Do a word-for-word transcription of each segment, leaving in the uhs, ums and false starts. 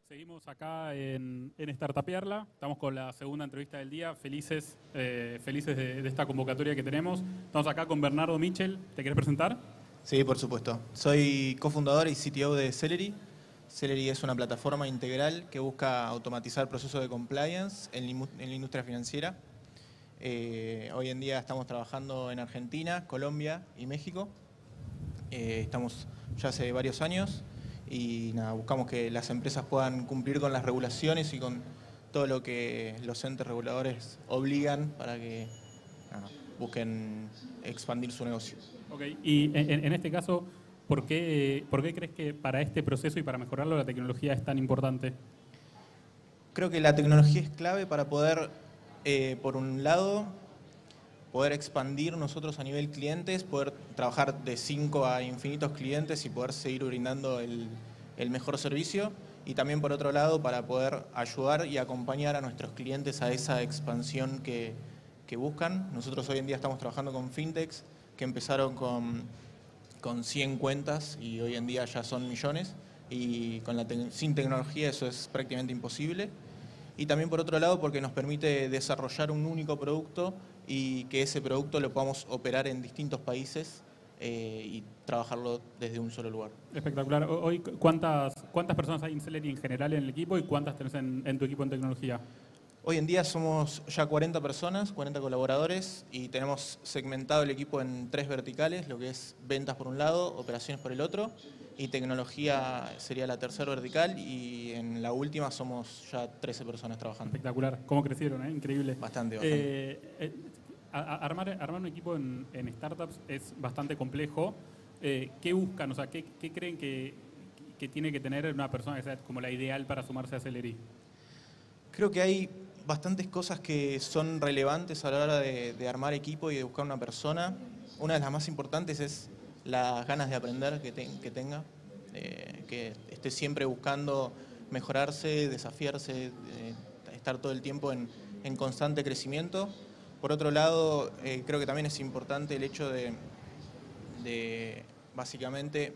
Seguimos acá en, en Startupearla, estamos con la segunda entrevista del día, felices, eh, felices de, de esta convocatoria que tenemos. Estamos acá con Bernardo Michel, ¿te querés presentar? Sí, por supuesto. Soy cofundador y C T O de Celery. Celery es una plataforma integral que busca automatizar procesos de compliance en, en la industria financiera. Eh, hoy en día estamos trabajando en Argentina, Colombia y México. Eh, estamos ya hace varios años y nada, buscamos que las empresas puedan cumplir con las regulaciones y con todo lo que los entes reguladores obligan para que nada, busquen expandir su negocio. Ok, y en, en este caso, ¿por qué, ¿por qué crees que para este proceso y para mejorarlo la tecnología es tan importante? Creo que la tecnología es clave para poder, eh, por un lado, poder expandir nosotros a nivel clientes, poder trabajar de cinco a infinitos clientes y poder seguir brindando el, el mejor servicio. Y también, por otro lado, para poder ayudar y acompañar a nuestros clientes a esa expansión que, que buscan. Nosotros hoy en día estamos trabajando con fintechs que empezaron con, con cien cuentas y hoy en día ya son millones. Y con la te- sin tecnología eso es prácticamente imposible. Y también, por otro lado, porque nos permite desarrollar un único producto y que ese producto lo podamos operar en distintos países eh, y trabajarlo desde un solo lugar. Espectacular. Hoy, ¿cuántas, cuántas personas hay en Celery en general en el equipo y cuántas tenés en, en tu equipo en tecnología? Hoy en día somos ya cuarenta personas, cuarenta colaboradores y tenemos segmentado el equipo en tres verticales, lo que es ventas por un lado, operaciones por el otro y tecnología sería la tercera vertical y en la última somos ya trece personas trabajando. Espectacular. ¿Cómo crecieron? ¿Eh? Increíble. Bastante, bastante. Eh, eh, a- a- armar, armar un equipo en, en startups es bastante complejo. Eh, ¿Qué buscan? O sea, ¿qué, qué creen que, que tiene que tener una persona que sea como la ideal para sumarse a Celery? Creo que hay bastantes cosas que son relevantes a la hora de, de armar equipo y de buscar una persona. Una de las más importantes es las ganas de aprender que, te- que tenga, eh, que esté siempre buscando mejorarse, desafiarse, eh, estar todo el tiempo en, en constante crecimiento. Por otro lado, eh, creo que también es importante el hecho de, de básicamente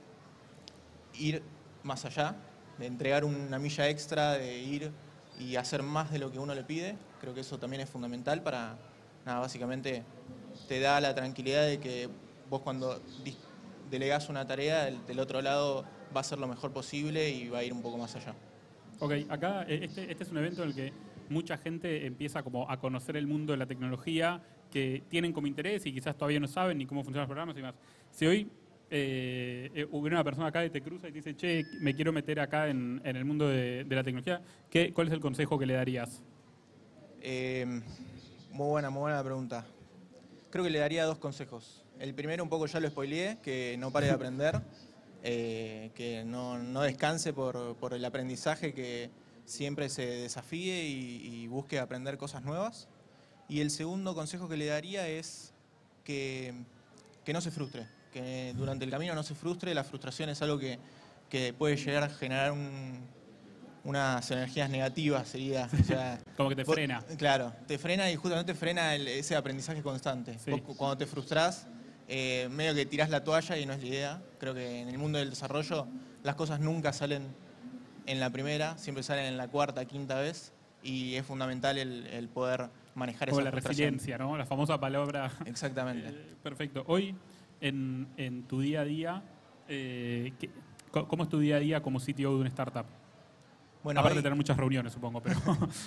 ir más allá, de entregar una milla extra, de ir y hacer más de lo que uno le pide. Creo que eso también es fundamental para, nada, básicamente te da la tranquilidad de que vos cuando delegás una tarea, el del otro lado va a ser lo mejor posible y va a ir un poco más allá. Ok, acá eh, este, este es un evento en el que mucha gente empieza como a conocer el mundo de la tecnología, que tienen como interés y quizás todavía no saben ni cómo funcionan los programas y demás. Si hoy eh, eh, hubiera una persona acá que te cruza y te dice, che, me quiero meter acá en, en el mundo de, de la tecnología, ¿qué, ¿cuál es el consejo que le darías? Eh, muy buena, muy buena pregunta. Creo que le daría dos consejos. El primero un poco ya lo spoileé, que no pare de aprender, eh, que no, no descanse por, por el aprendizaje, que siempre se desafíe y, y busque aprender cosas nuevas. Y el segundo consejo que le daría es que, que no se frustre, que durante el camino no se frustre. La frustración es algo que, que puede llegar a generar un, unas energías negativas, sería. O sea, Como que te vos, frena. claro, te frena y justamente frena el, ese aprendizaje constante. Sí. Vos cuando te frustrás, eh, medio que tirás la toalla y no es la idea. Creo que en el mundo del desarrollo las cosas nunca salen en la primera, siempre salen en la cuarta, quinta vez y es fundamental el, el poder manejar Como esa la frustración. resiliencia, ¿no? La famosa palabra. Exactamente. Eh, perfecto. Hoy, en, en tu día a día, eh, ¿qué- ¿cómo es tu día a día como C T O de una startup? Bueno, Aparte de hoy, tener muchas reuniones, supongo, pero...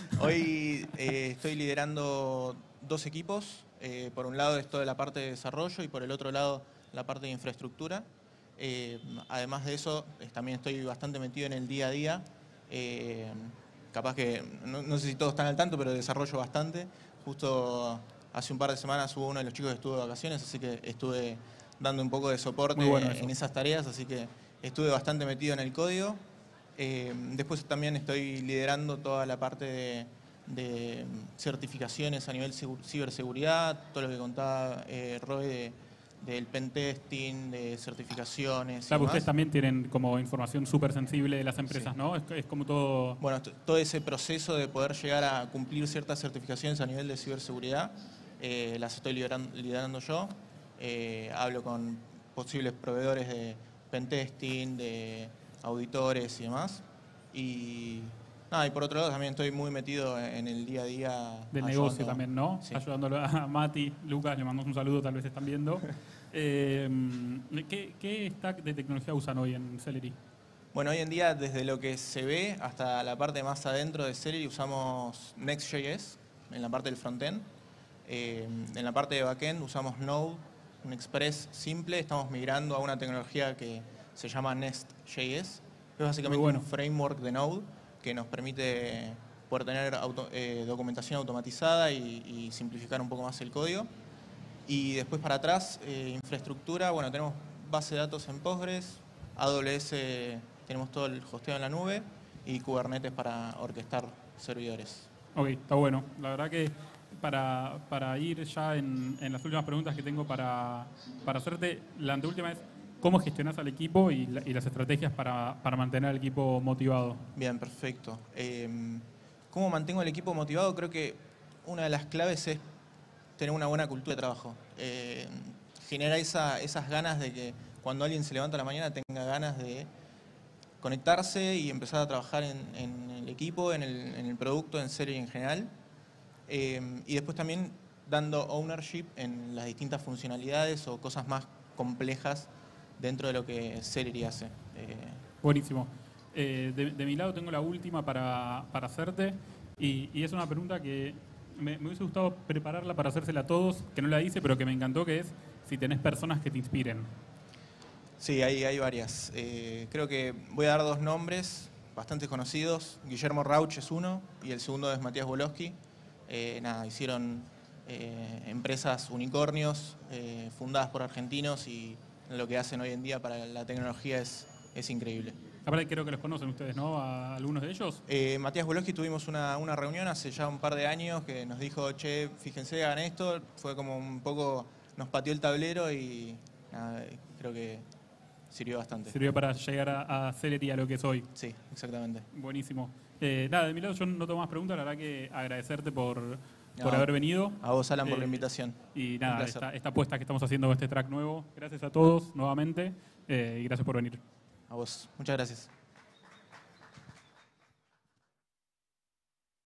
hoy eh, estoy liderando dos equipos. Eh, por un lado es toda la parte de desarrollo y por el otro lado la parte de infraestructura. Eh, además de eso, eh, también estoy bastante metido en el día a día. Eh, capaz que, no, no sé si todos están al tanto, pero desarrollo bastante. Justo hace un par de semanas hubo uno de los chicos que estuvo de vacaciones, así que estuve dando un poco de Muy soporte bueno eso. en esas tareas, así que estuve bastante metido en el código. Eh, después también estoy liderando toda la parte de, de certificaciones a nivel ciberseguridad, todo lo que contaba eh, Roy de, del pentesting, de certificaciones y Claro, ustedes demás. también tienen como información súper sensible de las empresas, Sí. ¿no? Es, es como todo... Bueno, todo ese proceso de poder llegar a cumplir ciertas certificaciones a nivel de ciberseguridad, eh, las estoy liderando, liderando yo. Eh, hablo con posibles proveedores de pentesting, de auditores y demás. Y, nada, y por otro lado también estoy muy metido en el día a día. Del ayudando. negocio también, ¿no? Sí. Ayudándolo a Mati, Lucas, le mandamos un saludo, tal vez están viendo. eh, ¿qué, ¿Qué stack de tecnología usan hoy en Celery? Bueno, hoy en día, desde lo que se ve hasta la parte más adentro de Celery, usamos Next.js en la parte del frontend. Eh, en la parte de backend usamos Node, un Express simple. Estamos migrando a una tecnología que se llama Nest.js, que es básicamente bueno. un framework de Node que nos permite poder tener auto, eh, documentación automatizada y, y simplificar un poco más el código. Y después para atrás, eh, infraestructura, bueno, tenemos base de datos en Postgres, A W S, tenemos todo el hosteo en la nube y Kubernetes para orquestar servidores. Ok, está bueno. La verdad que para, para ir ya en, en las últimas preguntas que tengo para, para hacerte, la anteúltima es ¿cómo gestionás al equipo y, la, y las estrategias para, para mantener al equipo motivado? Bien, perfecto. Eh, ¿Cómo mantengo al equipo motivado? Creo que una de las claves es tener una buena cultura de trabajo. Eh, genera esa, esas ganas de que cuando alguien se levanta a la mañana tenga ganas de conectarse y empezar a trabajar en, en el equipo, en el, en el producto, en serie en general. Eh, y después también dando ownership en las distintas funcionalidades o cosas más complejas dentro de lo que Celery hace. Eh, Buenísimo. Eh, de, de mi lado tengo la última para, para hacerte y, y es una pregunta que me, me hubiese gustado prepararla para hacérsela a todos, que no la hice, pero que me encantó, que es si tenés personas que te inspiren. Sí, hay, hay varias. Eh, creo que voy a dar dos nombres bastante conocidos. Guillermo Rauch es uno y el segundo es Matías Wolowski. Eh, nada, hicieron eh, empresas unicornios eh, fundadas por argentinos y lo que hacen hoy en día para la tecnología es, es increíble. Aparte creo que los conocen ustedes, ¿no? A algunos de ellos. Eh, Matías Wolowski tuvimos una, una reunión hace ya un par de años que nos dijo, che, fíjense, hagan esto. Fue como un poco, nos pateó el tablero y nada, creo que sirvió bastante. Sirvió para llegar a, a Celery a lo que es hoy. Sí, exactamente. Buenísimo. Eh, nada, de mi lado yo no tengo más preguntas, la verdad que agradecerte por, No, por haber venido. A vos, Alan, por Eh, la invitación. Y Un nada, placer. esta, esta apuesta que estamos haciendo con este track nuevo. Gracias a todos nuevamente eh, y gracias por venir. A vos. Muchas gracias.